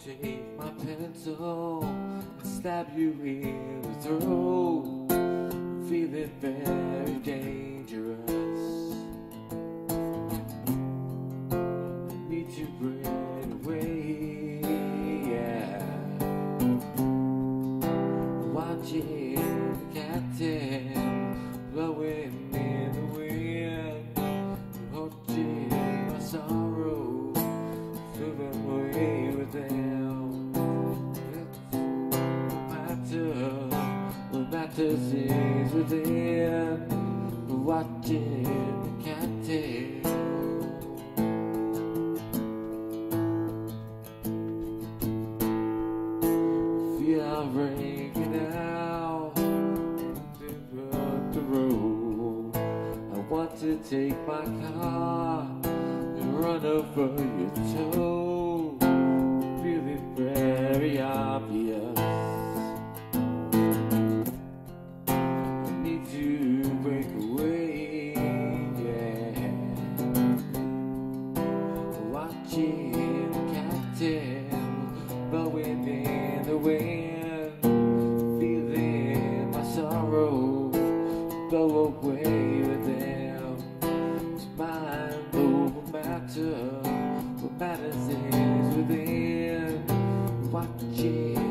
take my pencil and stab you in the throat. I'm feeling very dangerous. I need to break away, yeah. Watching the cattails blowing in the wind, watching my sorrow moving away with them. What matters is within, watching the cattails. Feel I'm breaking out the road. I want to take my car and run over your toe. Feeling very obvious. I need to break away, yeah. Watching the cattails blowing in the wind, feeling my sorrow blow away with them. It's mind over matter. What matters is within, watching